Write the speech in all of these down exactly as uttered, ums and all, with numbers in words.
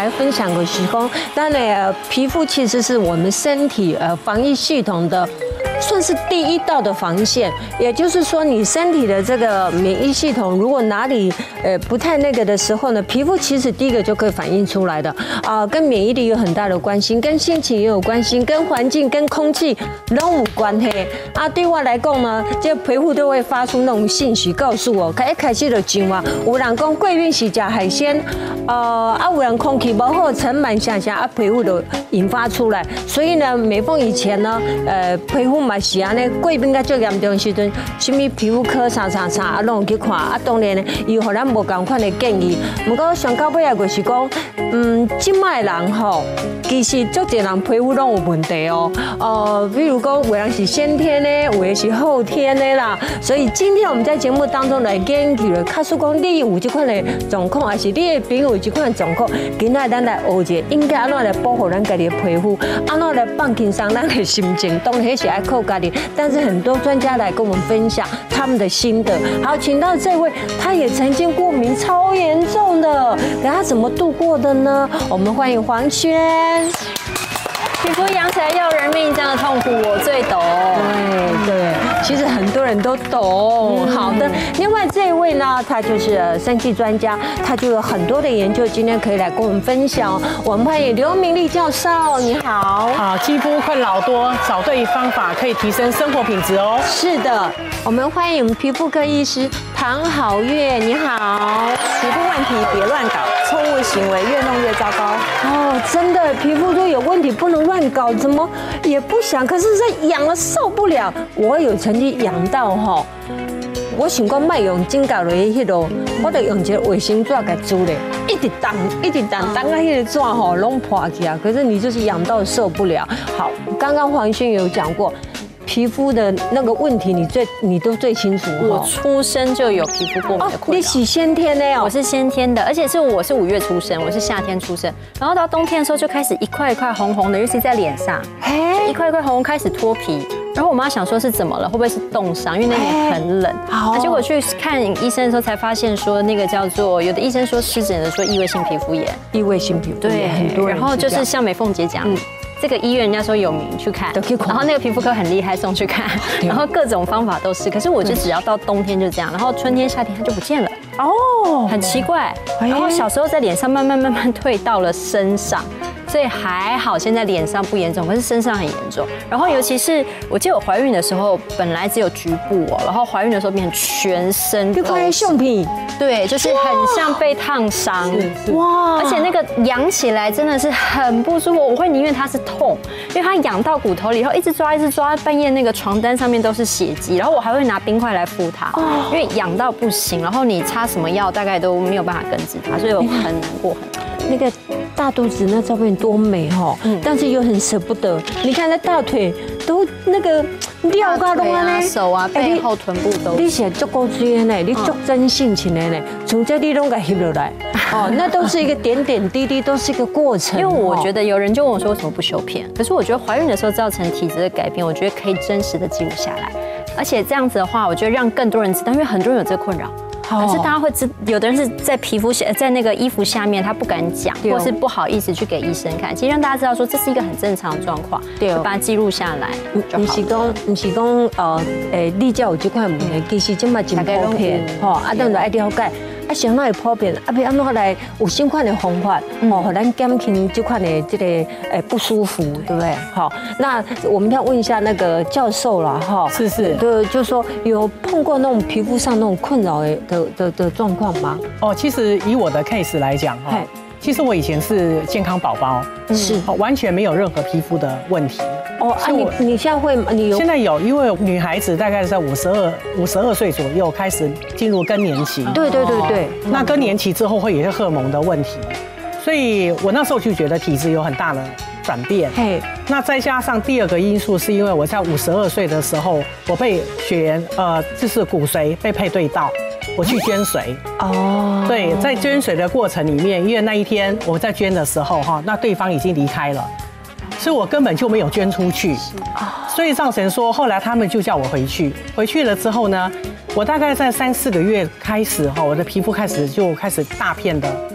来分享个时空，当然皮肤其实是我们身体呃防疫系统的。算是第一道的防线，也就是说，你身体的这个免疫系统，如果哪里呃不太那个的时候呢，皮肤其实第一个就可以反映出来的啊、呃，跟免疫力有很大的关系，跟心情也有关系，跟环境、跟空气都有关系啊。对我来讲呢，这皮肤都会发出那种信息告诉我，一开始就讲啊，有人讲过敏是吃海鲜，呃啊，有人空气不好，尘螨下下啊，皮肤就引发出来。所以呢，每逢以前呢，呃，皮肤嘛是安尼，过敏甲最严重的时阵，什么皮肤科啥啥啥啊，拢去看啊。当然呢，伊互咱无同款的建议。不过上到尾啊，就是讲，嗯，即卖人吼，其实足侪人皮肤拢有问题哦。呃，比如讲，有人是先天的，有的是后天的啦。所以今天我们在节目当中来研究了，假使讲你有这款的状况，还是你的朋友有这款的状况，今仔咱来学者应该安怎来保护咱家己的皮肤，安怎来放轻松咱的心情。当然，迄是爱靠家己。但是很多专家来跟我们分享他们的心得。好，请到这位，他也曾经过敏超严重的，可他怎么度过的呢？我们欢迎黄轩。 皮肤痒起来要人命，这样的痛苦我最懂。 对对，其实很多人都懂。嗯、好的，另外这一位呢，他就是生气专家，他就有很多的研究，今天可以来跟我们分享。我们欢迎刘明丽教授，你好。 好，肌肤困扰多，找对方法可以提升生活品质哦。 是的，我们欢迎皮肤科医师唐好月，你好。 皮肤问题别乱搞，错误行为越弄越糟糕。 哦，真的，皮肤都有问题，不能乱搞，怎么也不想，可是这痒了受不了。我有曾经痒到哈，我想讲卖用指甲的迄落，我得用一个卫生纸给煮嘞，一直当一直当，当到迄个纸吼拢破起啊。可是你就是痒到受不了。好，刚刚黄轩有讲过。皮肤的那个问题，你最你都最清楚。 我出生就有皮肤过敏的困扰。 你是先天的哦？ 我是先天的，而且是我是五月出生，我是夏天出生，然后到冬天的时候就开始一块一块红红的，尤其在脸上，一块一块红红开始脱皮。然后我妈想说是怎么了，会不会是冻伤？因为那年很冷。好，结果去看医生的时候才发现说那个叫做，有的医生说湿疹的说异位性皮肤炎， 异位性皮肤炎， 对，很多人。然后就是像美凤姐讲。这个医院人家说有名，去看，然后那个皮肤科很厉害，送去看，然后各种方法都是，可是我就只要到冬天就这样，然后春天、夏天它就不见了，哦，很奇怪。然后小时候在脸上慢慢慢慢退到了身上。所以还好，现在脸上不严重，可是身上很严重。然后尤其是我记得我怀孕的时候，本来只有局部哦，然后怀孕的时候变成全身都是橡皮， 对，就是很像被烫伤，哇！而且那个痒起来真的是很不舒服，我会宁愿它是痛，因为它痒到骨头里，然后一直抓一直抓，半夜那个床单上面都是血迹，然后我还会拿冰块来敷它，因为痒到不行，然后你擦什么药大概都没有办法根治它，所以我很难过很难过。 那个大肚子那照片多美哈，但是又很舍不得。你看那大腿都那个掉到拢啊， 手啊、背后、臀部都。 你是足够追呢，你足真性情的呢，从这你拢给翕落来，哦，那都是一个点点滴滴，都是一个过程。 因为我觉得有人就问我说为什么不修片，可是我觉得怀孕的时候造成体质的改变，我觉得可以真实的记录下来，而且这样子的话，我觉得让更多人知道，因为很多人有这个困扰。可是大家会知，有的人是在皮肤下，在那个衣服下面，他不敢讲，或是不好意思去给医生看。其实让大家知道说这是一个很正常的状况，对，把它记录下来。 不是讲，不是讲，呃，诶，你才有这块问题，其实这嘛真普遍，吼，啊，咱就爱了解。啊，想那会普遍，啊，要安怎来有新款的方法，哦，让咱减轻这款的这个诶不舒服，对不对？好，那我们要问一下那个教授了，哈， 是是， 对，就是说有碰过那种皮肤上那种困扰的的的的状况吗？ 哦，其实以我的 case 来讲，哈，其实我以前是健康宝宝，是，完全没有任何皮肤的问题。 哦，啊，你你现在会吗？你有？ 现在有，因为女孩子大概在五十二、五十二岁左右开始进入更年期。 对对对对。 那更年期之后会有一些荷尔蒙的问题，所以我那时候就觉得体质有很大的转变。嘿，那再加上第二个因素，是因为我在五十二岁的时候，我被血缘呃，就是骨髓被配对到。我去捐髓哦，对，在捐髓的过程里面，因为那一天我在捐的时候哈，那对方已经离开了，所以我根本就没有捐出去，所以造成说后来他们就叫我回去，回去了之后呢，我大概在三四个月开始哈，我的皮肤开始就开始大片的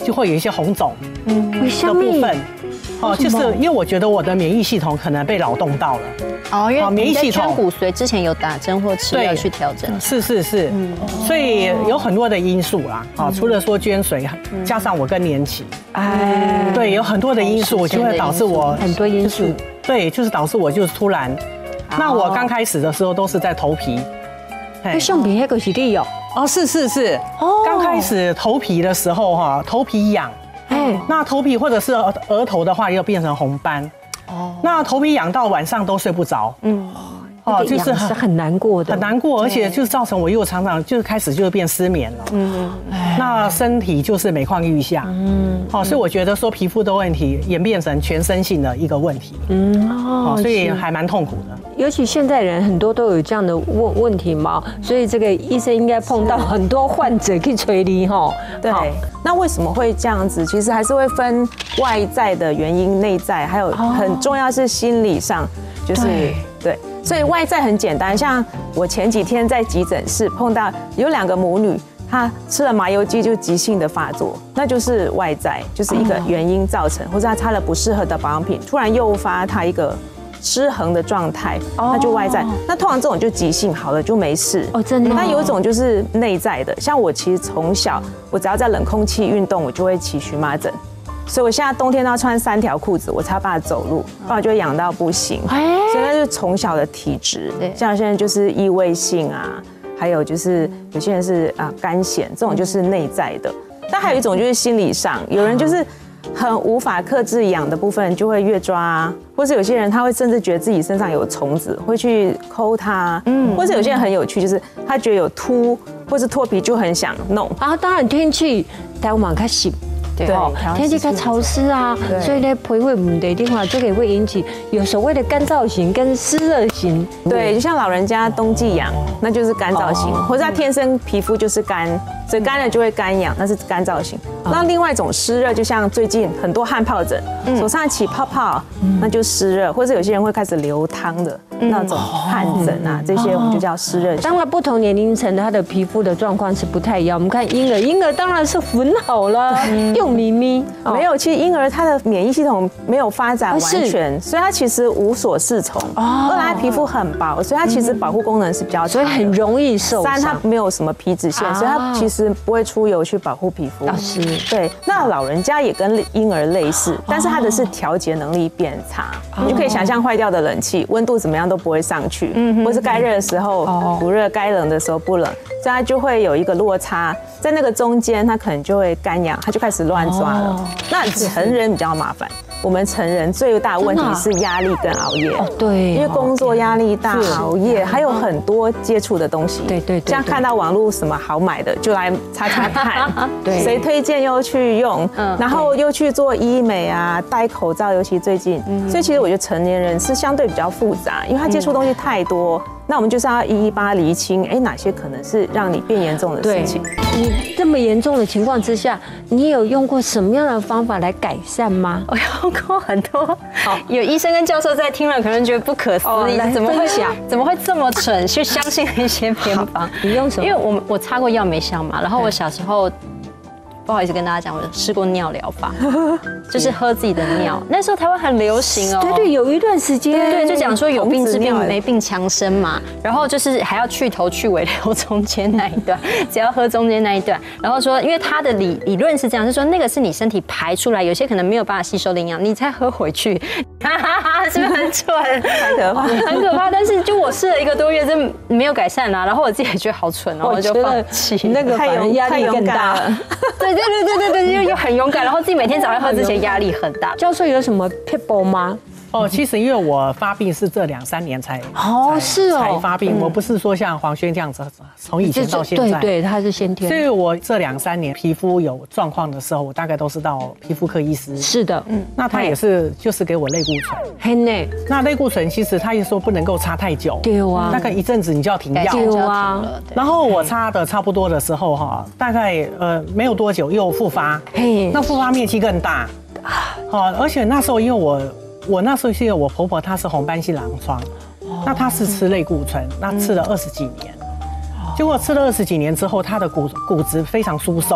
就会有一些红肿嗯， 的部分。哦，就是因为我觉得我的免疫系统可能被扰动到了。 哦，因为免疫系统骨髓之前有打针或吃药去调整。 是是是，所以有很多的因素啦。啊，除了说捐髓，加上我更年期，哎，对，有很多的因素就会导致我很多因素。 对，就是导致我就是突然。那我刚开始的时候都是在头皮。 那橡皮那个是你哦？ 哦，是是是。哦。刚开始头皮的时候哈，头皮痒。哎，那头皮或者是额头的话，又变成红斑。哦，那头皮痒到晚上都睡不着。嗯， 哦，就是很难过的， 很难过，而且就是造成我又常常就是开始就变失眠了。嗯，那身体就是每况愈下。嗯，好，所以我觉得说皮肤的问题演变成全身性的一个问题。嗯，哦，所以还蛮痛苦的。 尤其现在人很多都有这样的问问题嘛，所以这个医生应该碰到很多患者去催你哈。 对，那为什么会这样子？其实还是会分外在的原因、内在，还有很重要是心理上，就是对。所以外在很简单，像我前几天在急诊室碰到有两个母女，她吃了麻油鸡就急性的发作，那就是外在，就是一个原因造成，或者她擦了不适合的保养品，突然诱发她一个失衡的状态，那就外在。那通常这种就急性好了就没事哦，真的。 那有一种就是内在的，像我其实从小我只要在冷空气运动，我就会起荨麻疹。所以我现在冬天都要穿三条裤子，我才有办法走路，不然就会痒到不行。所以那就是从小的体质，像现在就是异位性啊，还有就是有些人是啊肝癣，这种就是内在的。但还有一种就是心理上，有人就是很无法克制痒的部分，就会越抓，或是有些人他会甚至觉得自己身上有虫子，会去抠它，嗯，或是有些人很有趣，就是他觉得有秃或是脱皮就很想弄。 啊，当然天气台湾较湿。对，天气较潮湿啊，所以呢，皮肤问题的话，这个会引起有所谓的干燥型跟湿热型。 对，就像老人家冬季痒，那就是干燥型，或者他天生皮肤就是干，所以干了就会干痒，那是干燥型。那另外一种湿热，就像最近很多汗疱疹，手上起泡泡，那就湿热，或者有些人会开始流汤的那种汗疹啊，这些我们就叫湿热。 当然，不同年龄层他的皮肤的状况是不太一样。我们看婴儿，婴儿当然是很好了，又咪咪， 没有，其实婴儿他的免疫系统没有发展完全，所以他其实无所适从。二来皮肤很薄，所以他其实保护功能是比较强， 所以很容易受伤。 三他没有什么皮脂腺，所以他其实不会出油去保护皮肤。 是， 对。那老人家也跟婴儿类似，但是他的是调节能力变差，你就可以想象坏掉的冷气，温度怎么样都不会上去，或是该热的时候不热，该冷的时候不冷，所以他就会有一个落差，在那个中间他可能就会干痒，他就开始乱抓。那成人比较麻烦，我们成人最大的问题是压力跟熬夜。哦， 对， 因为工作压力大，熬夜，还有很多接触的东西。 对对， 像看到网络什么好买的，就来擦擦看。对，谁推荐又去用，然后又去做医美啊，戴口罩，尤其最近。所以其实我觉得成年人是相对比较复杂，因为他接触东西太多。那我们就是要一一把它厘清，哎，哪些可能是让你变严重的事情？ 你这么严重的情况之下，你有用过什么样的方法来改善吗？ 我用过很多，好，有医生跟教授在听了，可能觉得不可思议，怎么会想，怎么会这么蠢，去相信一些偏方？ 你用什么？ 因为我我擦过药没效嘛，然后我小时候。不好意思跟大家讲，我试过尿疗法，就是喝自己的尿。那时候台湾很流行哦， 对对，有一段时间， 对，就讲说有病治病，没病强身嘛。然后就是还要去头去尾留中间那一段，只要喝中间那一段。然后说，因为它的理理论是这样，是说那个是你身体排出来，有些可能没有办法吸收的营养，你再喝回去，哈哈哈，是不是很蠢？ 很可怕， 很可怕。但是就我试了一个多月，真没有改善啊。然后我自己也觉得好蠢哦，我就放弃。 那个反而压力更大。 对。对对对对对，又很勇敢，然后自己每天早上喝之前压力很大。 教授有什么撇步吗？ 哦，其实因为我发病是这两三年才哦是哦才发病，我不是说像黄轩这样子从以前到现在， 对对，他是先天。 所以我这两三年皮肤有状况的时候，我大概都是到皮肤科医师。 是的， 嗯，那他也是就是给我类固醇。 嘿呢， 那类固醇其实他也说不能够擦太久， 对啊， 大概一阵子你就要停药， 对啊。 然后我擦的差不多的时候哈，大概呃没有多久又复发，嘿，那复发面积更大，好，而且那时候因为我。我那时候是因为我婆婆她是红斑性狼疮，那她是吃类固醇，那吃了二十几年，结果吃了二十几年之后，她的骨骨质非常疏松，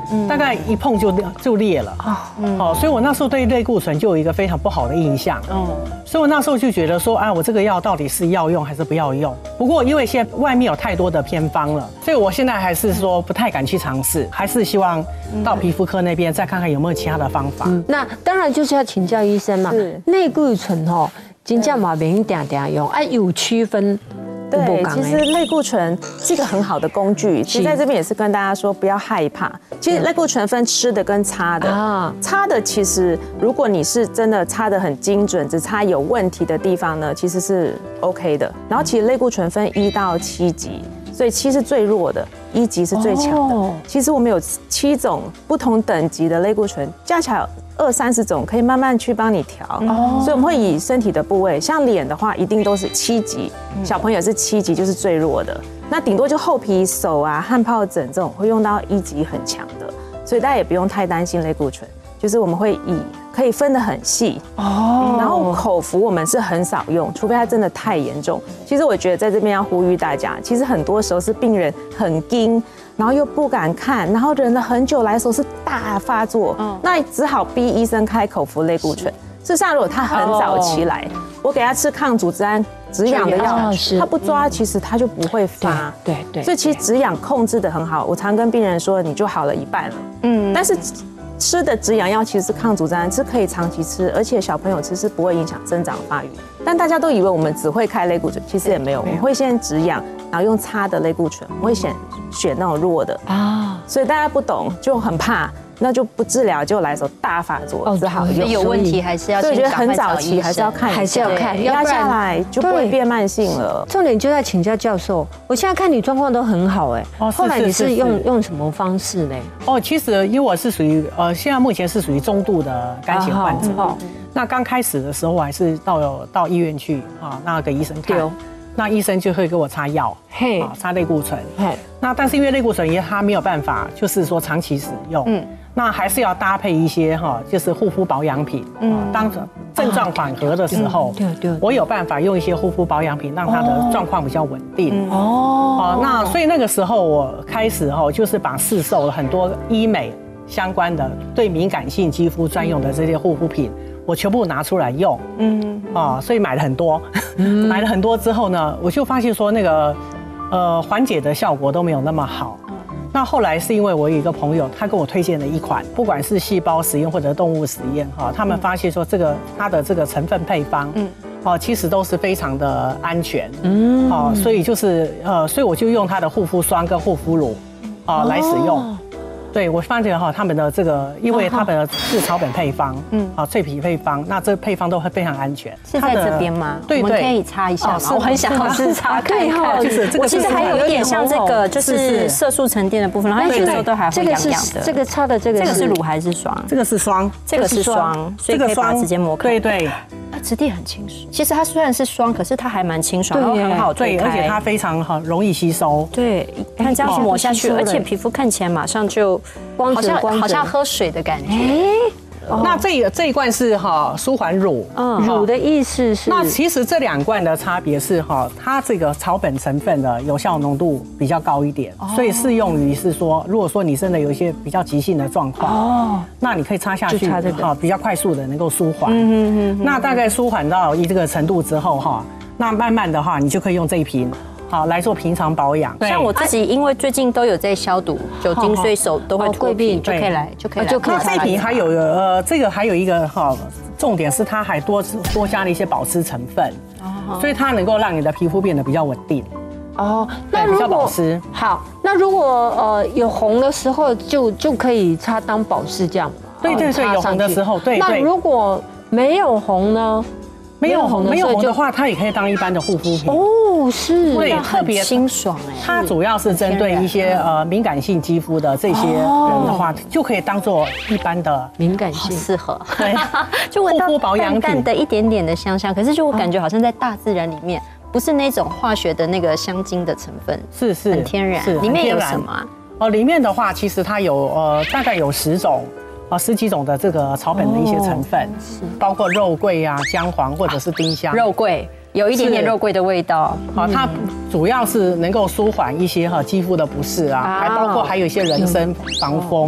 大概一碰就就裂了啊。哦，所以我那时候对类固醇就有一个非常不好的印象。嗯，所以我那时候就觉得说，啊，我这个药到底是要用还是不要用？不过因为现在外面有太多的偏方了，所以我现在还是说不太敢去尝试，还是希望到皮肤科那边再看看有没有其他的方法。 那当然就是要请教医生嘛。类固醇哦，真正嘛免定定用，啊有区分。 对，其实类固醇是一个很好的工具。其实在这边也是跟大家说，不要害怕。其实类固醇分吃的跟擦的啊，擦的其实如果你是真的擦的很精准，只擦有问题的地方呢，其实是 OK 的。然后其实类固醇分一到七级，所以七是最弱的，一级是最强的。其实我们有七种不同等级的类固醇，加起来二三十种，可以慢慢去帮你调。哦，所以我们会以身体的部位，像脸的话，一定都是七级，小朋友是七级，就是最弱的。那顶多就厚皮、手啊、汗疱疹这种会用到一级很强的，所以大家也不用太担心类固醇。就是我们会以可以分得很细哦，然后口服我们是很少用，除非它真的太严重。其实我觉得在这边要呼吁大家，其实很多时候是病人很惊，然后又不敢看，然后忍了很久来的时候是大发作，那只好逼医生开口服类固醇。事实上，如果他很早期来，我给他吃抗组织胺、止痒的药，他不抓，其实他就不会发。对对，所以其实止痒控制得很好。我常跟病人说，你就好了一半了。嗯，但是吃的止痒药其实是抗组织胺，是可以长期吃，而且小朋友吃是不会影响生长发育。但大家都以为我们只会开类固醇，其实也没有，我们会先止痒，然后用擦的类固醇，我们会选选那种弱的啊。所以大家不懂就很怕。那就不治疗，就来的时候大发作，只好用。 有问题还是要， 所以我觉得很早期还是要看， 还是要看， 压下来就不会变慢性了。 重点就在请教教授，我现在看你状况都很好哎，后来你是用用什么方式呢？ 哦，其实因为我是属于呃，现在目前是属于中度的肝血患者。那刚开始的时候，我还是到到医院去啊，那给医生看。那医生就会给我擦药，嘿，擦类固醇，嘿。那但是因为类固醇也它没有办法，就是说长期使用，嗯，那还是要搭配一些哈，就是护肤保养品，嗯，当症状缓和的时候，对对，我有办法用一些护肤保养品，让它的状况比较稳定，哦，那所以那个时候我开始哈，就是把市售了很多医美相关的对敏感性肌肤专用的这些护肤品。我全部拿出来用，嗯，啊，所以买了很多，买了很多之后呢，我就发现说那个，呃，缓解的效果都没有那么好。那后来是因为我有一个朋友，他跟我推荐了一款，不管是细胞实验或者动物实验，哈，他们发现说这个它的这个成分配方，嗯，哦，其实都是非常的安全，嗯，哦，所以就是呃，所以我就用它的护肤霜跟护肤乳，啊，来使用。对，我发现哈，他们的这个，因为他们的是草本配方，嗯，啊，脆皮配方，那这配方都会非常安全。 是在这边吗？ 对对， 我们可以擦一下吗？我很想要试擦看看。就是这个，其实还有一点像这个，就是色素沉淀的部分，然后有时候都还会痒痒的。 这个擦的这个， 这个是乳还是霜？ 这个是霜， 这个是霜，所以可以把它直接抹开。 对对。 它质地很清爽，其实它虽然是霜，可是它还蛮清爽，然后很好推开， 而且它非常好容易吸收。 对，看这样抹下去，而且皮肤看起来马上就好像好像喝水的感觉。 那这这一罐是哈舒缓乳， 嗯，乳的意思是？ 那其实这两罐的差别是哈，它这个草本成分的有效浓度比较高一点，所以适用于是说，如果说你真的有一些比较急性的状况，哦，那你可以擦下去，哈，比较快速的能够舒缓。嗯嗯嗯。那大概舒缓到一这个程度之后哈，那慢慢的话，你就可以用这一瓶。好来做平常保养， 像我自己，因为最近都有在消毒酒精，所以手都会脱皮，就可以来，就可以来。 就可以。这瓶还有呃，这个还有一个哈，重点是它还多多加了一些保湿成分，所以它能够让你的皮肤变得比较稳定。哦，那比较保湿。 好，那如果呃有红的时候，就就可以擦当保湿这样吗？ 对对对，有红的时候，对。 那如果没有红呢？ 没有红，没有红的话，它也可以当一般的护肤品哦，是， 对，特别清爽哎。 它主要是针对一些呃敏感性肌肤的这些人的话，就可以当做一般的敏感性， 适合。 对， 就闻到淡淡的一点点的香香，可是就我感觉好像在大自然里面，不是那种化学的那个香精的成分， 是是很天然。里面有什么啊？ 哦，里面的话，其实它有呃大概有十种。啊，十几种的这个草本的一些成分，是包括肉桂啊、姜黄或者是丁香。 肉桂有一点点肉桂的味道。 好，它主要是能够舒缓一些哈肌肤的不适啊，还包括还有一些人参、防风。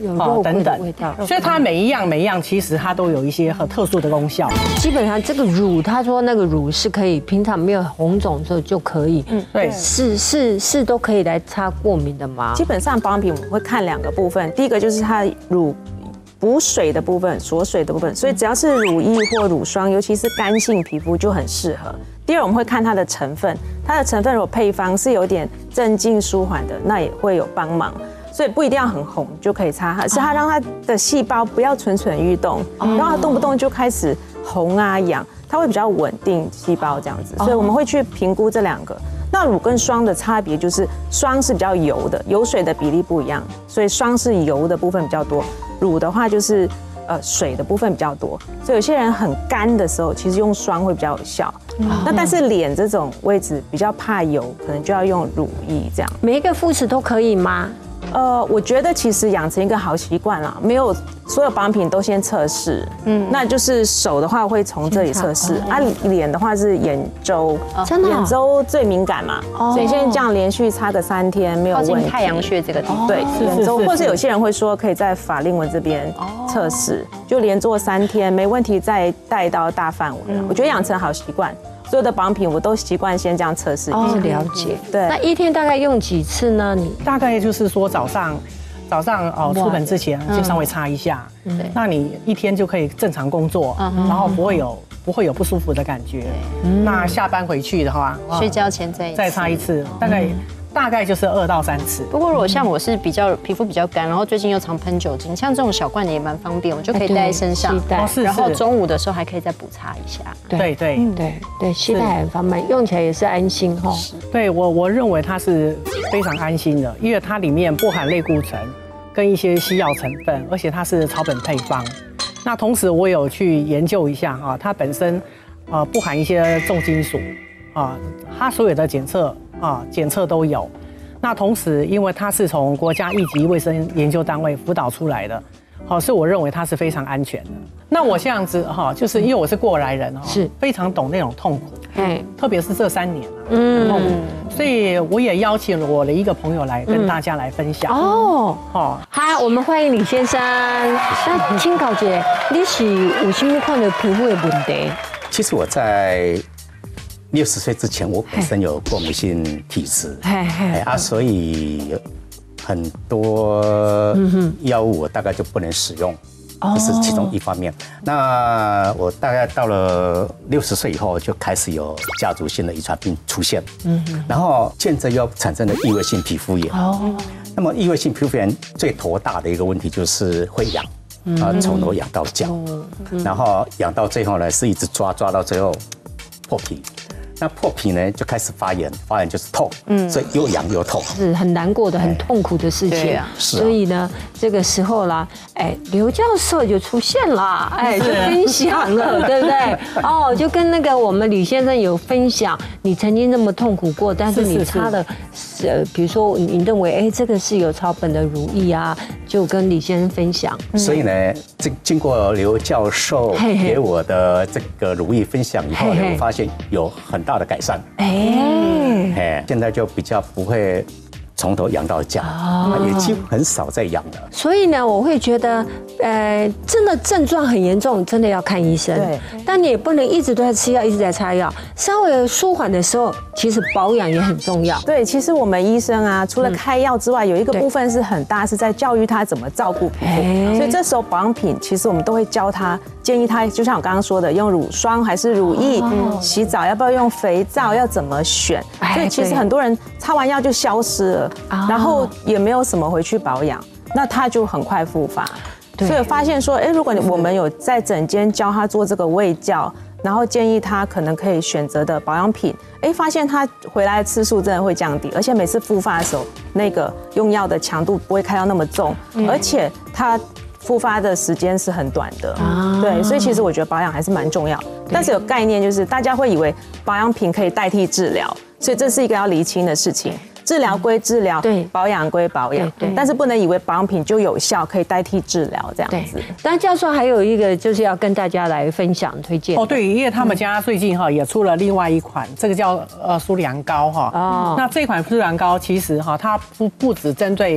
有肉桂的味道， 所以它每一样每一样其实它都有一些很特殊的功效。 基本上这个乳，他说那个乳是可以平常没有红肿的时候就可以， 嗯，对， 是是是都可以来擦过敏的吗？ 基本上保养品我们会看两个部分，第一个就是它乳补水的部分、锁水的部分，所以只要是乳液或乳霜，尤其是干性皮肤就很适合。第二，我们会看它的成分，它的成分如果配方是有点镇静舒缓的，那也会有帮忙。所以不一定要很红就可以擦，是它让它的细胞不要蠢蠢欲动，然后它动不动就开始红啊痒，它会比较稳定细胞这样子。所以我们会去评估这两个。那乳跟霜的差别就是，霜是比较油的，油水的比例不一样，所以霜是油的部分比较多，乳的话就是呃水的部分比较多。所以有些人很干的时候，其实用霜会比较有效。那但是脸这种位置比较怕油，可能就要用乳液这样。 每一个肤质都可以吗？ 呃，我觉得其实养成一个好习惯啦，没有所有保养品都先测试，嗯，那就是手的话会从这里测试，啊，脸的话是眼周， 真的， 眼周最敏感嘛，所以现在这样连续擦个三天没有问题。 太阳穴这个地方， 对，眼周，或是有些人会说可以在法令纹这边测试，就连做三天没问题，再带到大范围。我觉得养成好习惯。所有的保养品我都习惯先这样测试一下。 哦，了解。 对， 那一天大概用几次呢？你大概就是说早上，早上哦出门之前就稍微擦一下，那你一天就可以正常工作，然后不会有不会有不舒服的感觉。那下班回去的话， 睡觉前再再擦一次，大概。大概就是二到三次。 不过如果像我是比较皮肤比较干，然后最近又常喷酒精，像这种小罐的也蛮方便，我就可以带在身上，然后中午的时候还可以再补擦一下。 对对对对，携带很方便，用起来也是安心哈。 对我我认为它是非常安心的，因为它里面不含类固醇跟一些西药成分，而且它是草本配方。那同时我有去研究一下啊，它本身呃不含一些重金属啊，它所有的检测。啊，检测都有。那同时，因为它是从国家一级卫生研究单位辅导出来的，好，所以我认为它是非常安全的。那我这样子哈，就是因为我是过来人哈，是非常懂那种痛苦，嗯，特别是这三年啊，嗯，所以我也邀请了我的一个朋友来跟大家来分享。哦， 好，好，我们欢迎李先生。那请教姐，你是有什么款的皮肤的问题？ 其实我在六十岁之前，我本身有过敏性体质，哎啊，所以很多药物我大概就不能使用，这是其中一方面。那我大概到了六十岁以后，就开始有家族性的遗传病出现，然后渐着又产生了异位性皮肤炎。哦，那么异位性皮肤炎最头大的一个问题就是会痒，啊，从头痒到脚，然后痒到最后呢是一直抓抓到最后破皮。那破皮呢，就开始发炎，发炎就是痛，嗯，所以又痒又痛， 是很难过的、很痛苦的事情。啊，所以呢，这个时候啦，哎，刘教授就出现了，哎，就分享了，对不对？哦，就跟那个我们吕先生有分享，你曾经那么痛苦过，但是你擦了，呃，比如说你认为，哎，这个是有草本的乳液啊，就跟李先生分享。 所以呢，这经过刘教授给我的这个乳液分享以后呢，我发现有很大的改善，哎，哎，现在就比较不会从头痒到脚，也几乎很少再痒了。 所以呢，我会觉得，呃，真的症状很严重，真的要看医生。对，但你也不能一直都在吃药，一直在擦药。稍微舒缓的时候，其实保养也很重要。 对，其实我们医生啊，除了开药之外，有一个部分是很大，是在教育他怎么照顾皮肤。所以这时候保养品，其实我们都会教他，建议他，就像我刚刚说的，用乳霜还是乳液，洗澡要不要用肥皂，要怎么选。所以其实很多人擦完药就消失了。然后也没有什么回去保养，那他就很快复发。所以发现说，哎，如果我们有在诊间教他做这个卫教，然后建议他可能可以选择的保养品，哎，发现他回来的次数真的会降低，而且每次复发的时候，那个用药的强度不会开到那么重，而且他复发的时间是很短的。对，所以其实我觉得保养还是蛮重要，但是有概念就是大家会以为保养品可以代替治疗，所以这是一个要厘清的事情。治疗归治疗，对，保养归保养，对，但是不能以为保养品就有效，可以代替治疗这样子。 当然，教授还有一个就是要跟大家来分享推荐哦，对，因为他们家最近哈也出了另外一款，这个叫呃舒良膏哈。哦，那这款舒良膏其实哈它不不只针对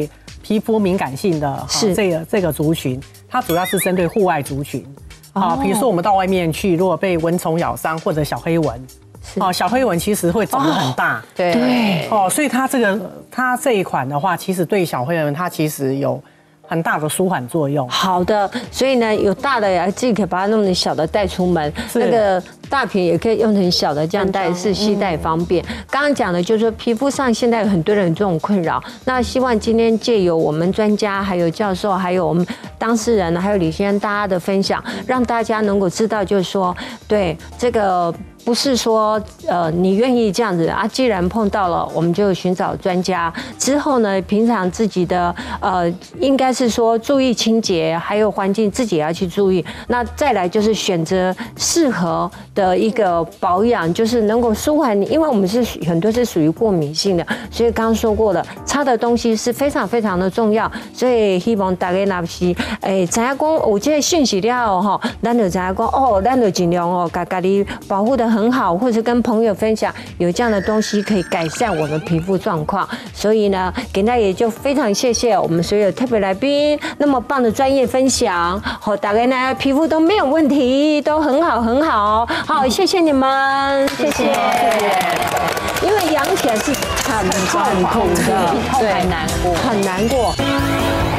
皮肤敏感性的是这个这个族群，它主要是针对户外族群。啊，比如说我们到外面去，如果被蚊虫咬伤或者小黑蚊，哦，小黑蚊其实会肿得很大， 对对， 哦，所以它这个它这一款的话，其实对小黑蚊它其实有很大的舒缓作用。 好的，所以呢，有大的呀，自己可以把它弄成小的带出门，那个大瓶也可以用成小的这样带，是携带方便。刚刚讲的就是说，皮肤上现在有很多人有这种困扰，那希望今天借由我们专家、还有教授、还有我们当事人、还有李先生大家的分享，让大家能够知道，就是说，对这个。不是说呃你愿意这样子啊，既然碰到了，我们就寻找专家。之后呢，平常自己的呃应该是说注意清洁，还有环境自己也要去注意。那再来就是选择适合的一个保养，就是能够舒缓你，因为我们是很多是属于过敏性的，所以刚刚说过了，擦的东西是非常非常的重要。所以希望大家那是诶，知影讲有这个讯息了吼，咱就知影讲哦，咱就尽量哦，把家己保护的很好，或者跟朋友分享，有这样的东西可以改善我们皮肤状况。所以呢，给大家也就非常谢谢我们所有特别来宾那么棒的专业分享，好，大家呢皮肤都没有问题，都很好很好，好，谢谢你们，谢谢。因为养起来是很痛苦的， 对，很难过， 很难过。